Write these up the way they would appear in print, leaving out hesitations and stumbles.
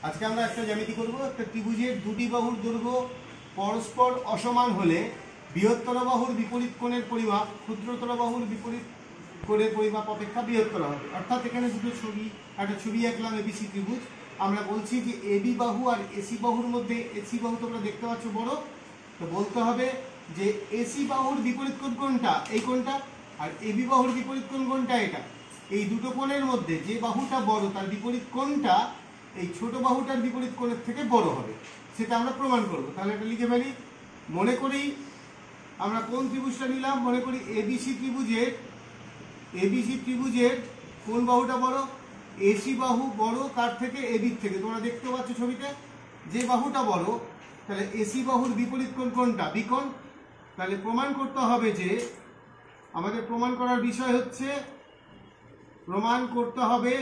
আজকে আমরা একটা জ্যামিতি করব। একটা ত্রিভুজের দুটি বাহুর দৈর্ঘ্য পরস্পর অসমান হলে বৃহত্তর বাহুর বিপরীত কোণের পরিমাপ ক্ষুদ্রতর বাহুর বিপরীত কোণের পরিমাপ অপেক্ষা বৃহত্তর হবে। অর্থাৎ এখানে দুটো একটা ছবি আঁকলাম এবিসি ত্রিভুজ। আমরা বলছি যে এবি বাহু আর এসি বাহুর মধ্যে, এসি বাহু তোমরা দেখতে পাচ্ছ বড়, তো বলতে হবে যে এসি বাহুর বিপরীত কোণ কোনটা, এই কোণটা, আর এবি বাহুর বিপরীত কোণ কোনটা, এটা। এই দুটো কোণের মধ্যে যে বাহুটা বড় তার বিপরীত কোণটা এই ছোট বাহুটার বিপরীত কোণের থেকে বড় হবে, সেটা আমরা প্রমাণ করব। তাহলে এটা লিখে ফেলি। মনে করি আমরা কোন ত্রিভুজটা নিলাম, মনে করি এবিসি ত্রিভুজের কোন বাহুটা বড়, এসি বাহু বড় কার থেকে, এবির থেকে। তোমরা দেখতে পাচ্ছ ছবিতে যে বাহুটা বড়, তাহলে এসি বাহুর বিপরীত কোণ কোনটা, বিকোণ। তাহলে প্রমাণ করতে হবে যে আমাদের প্রমাণ করার বিষয় হচ্ছে, প্রমাণ করতে হবে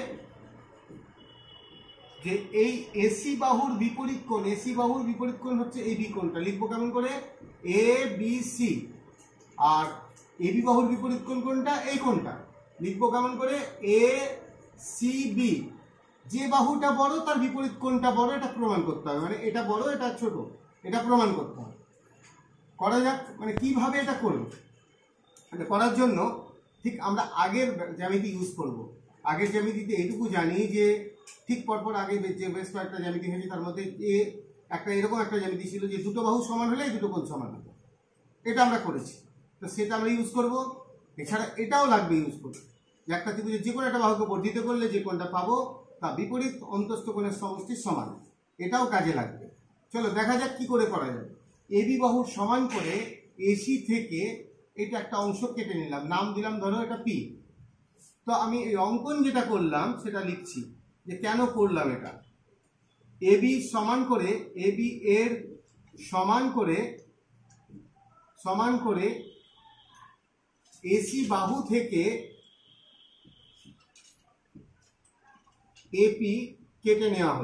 যে এই এসি বাহুর বিপরীত কোণ, এসি বাহুর বিপরীত কোণ হচ্ছে এই বিকোণটা। লিখবো কেমন করে, এ বি সি। আর এবি বাহুর বিপরীত কোণ কোনটা, এই কোণটা। লিখবো কেমন করে, এ সি বি। যে বাহুটা বড় তার বিপরীত কোণটা বড়, এটা প্রমাণ করতে হবে। মানে এটা বড় এটা ছোট, এটা প্রমাণ করতে হবে। করা যাক। মানে কিভাবে এটা করব, এটা করার জন্য ঠিক আমরা আগের জ্যামিতি ইউজ করব। আগের জ্যামিতিতে এইটুকু জানি যে ঠিক পরপর আগে যে বেশ কয়েকটা জ্যামিতি হয়েছে তার মধ্যে একটা এরকম একটা জ্যামিতি ছিল যে দুটো বাহু সমান হলে এই দুটো কোণ সমান হবে, এটা আমরা করেছি। তো সেটা আমরা ইউজ করব। এছাড়া এটাও লাগবে ইউজ করতে, যে একটা ত্রিভুজের যে কোনো একটা বাহুকে বর্ধিত করলে যে কোণটা পাবো তা বিপরীত অন্তস্থ কোণের সমষ্টির সমান, এটাও কাজে লাগবে। চলো দেখা যাক কি করে করা যাবে। এবি বাহুর সমান করে এসি থেকে এটা একটা অংশ কেটে নিলাম, নাম দিলাম ধরো এটা পি। তো আমি এই অঙ্কন যেটা করলাম সেটা লিখছি যে কেন করলাম এটা। এবি সমান করে, এবি এর সমান করে এসি বাহু থেকে এপি কেটে নেওয়া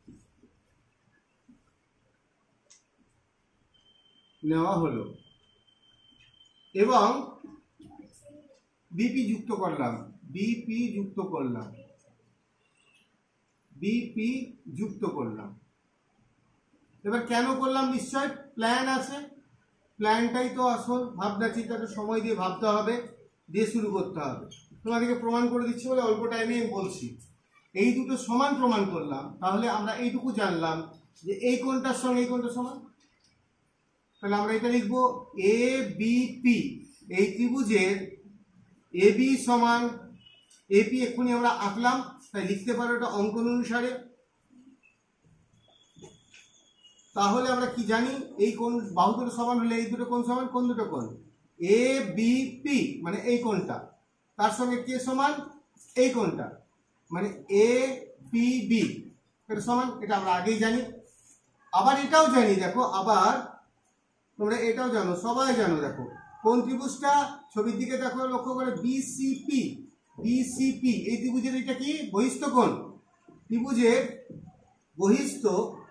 হলো এবং বিপি যুক্ত করলাম, বিপি যুক্ত করলাম। এবার কেন করলাম, নিশ্চয় প্ল্যান আছে, প্ল্যানটাই তো আসল। ভাবনা চিন্তাটা সময় দিয়ে ভাবতে হবে, দিয়ে শুরু করতে হবে। তোমাদেরকে প্রমাণ করে দিচ্ছি বলে অল্প টাইমে আমি বলছি। এই দুটো সমান প্রমাণ করলাম, তাহলে আমরা এইটুকু জানলাম যে এই কোণটার সঙ্গে এই কোণটা সমান। তাহলে আমরা এটা লিখবো এ বি পি। এই ত্রিভুজের এবি সমান এপি এক্ষুনি আমরা আঁকলাম, তাই লিখতে পারো এটা অঙ্কন অনুসারে। তাহলে আমরা কি জানি, এই কোণ বাহু দুটো সমান হলে এই দুটো কোণ সমান, কোন দুটো কোণ, এ বি পি মানে এই কোণটা, তার সঙ্গে কে সমান, এই কোণটা, মানে এ পি বি এটা সমান। এটা আমরা আগেই জানি। আবার এটাও জানি, দেখো আবার তোমরা এটাও জানো, সবাই জানো। দেখো কোন ত্রিভুজটা, ছবির দিকে দেখো, লক্ষ্য করে, বিসিপি। এই ত্রিভুজের এটা কি, বহিস্থ কোণ। ত্রিভুজের বহিস্থ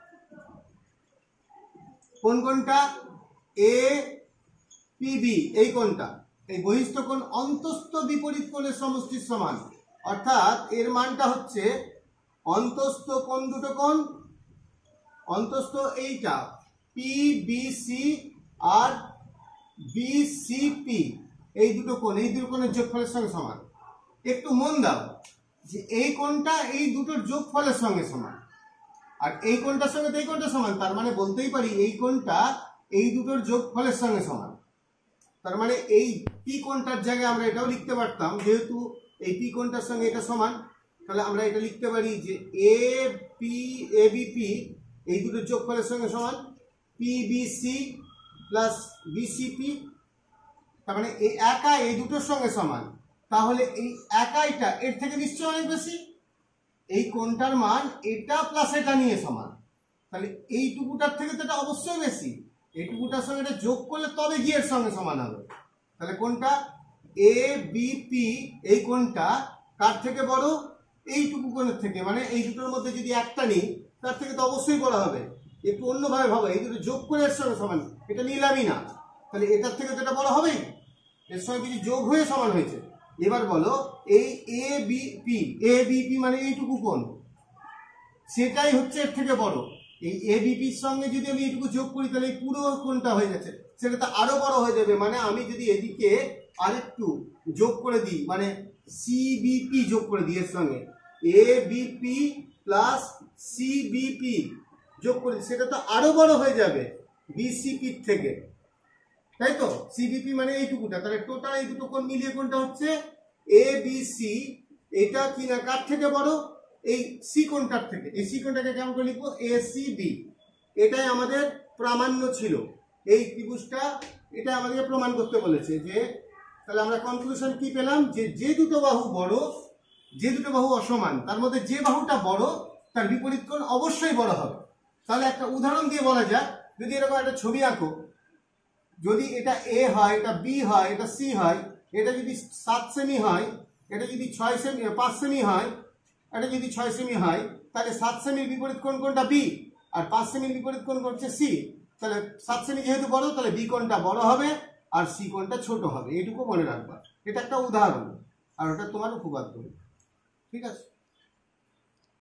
কোন কোণটা, এ পি বি, এই কোণটা। এই বহিস্থ কোণ অন্তস্থ বিপরীত কোণের সমষ্টির সমান। অর্থাৎ এর মানটা হচ্ছে অন্তস্থ কোণ দুটো কোণ, অন্তস্থ এইটা পি বি সি আর বিসিপি, এই দুটো কোণ, এই দুটো কোণের যোগফলের সঙ্গে সমান। একটু মন দাও যে এই কোণটা এই দুটোর যোগফলের সঙ্গে সমান, আর এই কোণটার সঙ্গে এই কোণটা সমান। তার মানে বলতেই পারি এই কোণটা এই দুটোর যোগফলের সঙ্গে সমান। তার মানে এই পি কোণটার জায়গায় আমরা এটাও লিখতে পারতাম, যেহেতু এই পি কোণটার সঙ্গে এটা সমান, তাহলে আমরা এটা লিখতে পারি যে এ বি পি এই দুটোর যোগফলের সঙ্গে সমান পিবিসি প্লাস বিসিপি। তার মানে এই একা এই দুটোর সঙ্গে সমান। তাহলে এই একাইটা এর থেকে নিশ্চয়ই অনেক বেশি। এই কোণটার মান এটা প্লাস এটা নিয়ে সমান, তাহলে এইটুকুটার থেকে তো এটা অবশ্যই বেশি। এইটুকুটার সঙ্গে এটা যোগ করলে তবে গিয়ে এর সঙ্গে সমান হবে। তাহলে কোনটা, এ বি পি, এই কোণটা কার থেকে বড়, এইটুকু কোণের থেকে। মানে এই দুটোর মধ্যে যদি একটা নিই তার থেকে তো অবশ্যই বড় হবে। একটু অন্যভাবে ভাবো, এই দুটো যোগ করে এর সঙ্গে সমান, এটা নিলামই না, তাহলে এটার থেকে তো এটা বড় হবেই। এর সঙ্গে কিছু যোগ হয়ে সমান হয়েছে। এবার বলো এই এ বি পি মানে এইটুকু কোণ, সেটাই হচ্ছে এর থেকে বড়। এই এবিপির সঙ্গে যদি আমি এইটুকু যোগ করি তাহলে এই পুরো কোণটা হয়ে যাচ্ছে, সেটা তো আরো বড় হয়ে যাবে। মানে আমি যদি এদিকে আরেকটু যোগ করে দিই, মানে সিবিপি যোগ করে দিই এর সঙ্গে, এবিপি প্লাস সিবিপি যোগ করি, সেটা তো আরো বড় হয়ে যাবে বিসিপির থেকে, তাই তো? সিবিপি মানে এইটুকুটা, তাহলে টোটাল এই দুটো কোণ মিলিয়ে কোনটা হচ্ছে এবিসি। এটা কি না কার থেকে বড়? এই সি কোণটার থেকে। এই সি কোণটাকে কেমন করে লিখবো? এসিবি। এটাই আমাদের প্রামাণ্য ছিল এই ত্রিভুজটা, এটা আমাদেরকে প্রমাণ করতে বলেছে। যে তাহলে আমরা কনক্লুশন কি পেলাম? যে যে দুটো বাহু বড়, যে দুটো বাহু অসমান, তার মধ্যে যে বাহুটা বড় তার বিপরীত কোণ অবশ্যই বড় হবে। তাহলে একটা উদাহরণ দিয়ে বলা যাক, যদি এরকম একটা ছবি আঁকো, যদি এটা এ হয়, এটা বি হয়, এটা সি হয়, এটা যদি 7 সেমি হয়, এটা যদি 6 সেমি 5 সেমি হয়, এটা যদি 6 সেমি হয়, তাহলে 7 সেমির বিপরীত কোণ কোনটা? বি। আর 5 সেমির বিপরীত কোণ হচ্ছে সি। তাহলে 7 সেমি যেহেতু বড়, তাহলে বি কোণটা বড় হবে আর সি কোণটা ছোট হবে। এইটুকু মনে রাখবা। এটা একটা উদাহরণ, আর ওটা তোমার উপবাদ্য। ঠিক আছে।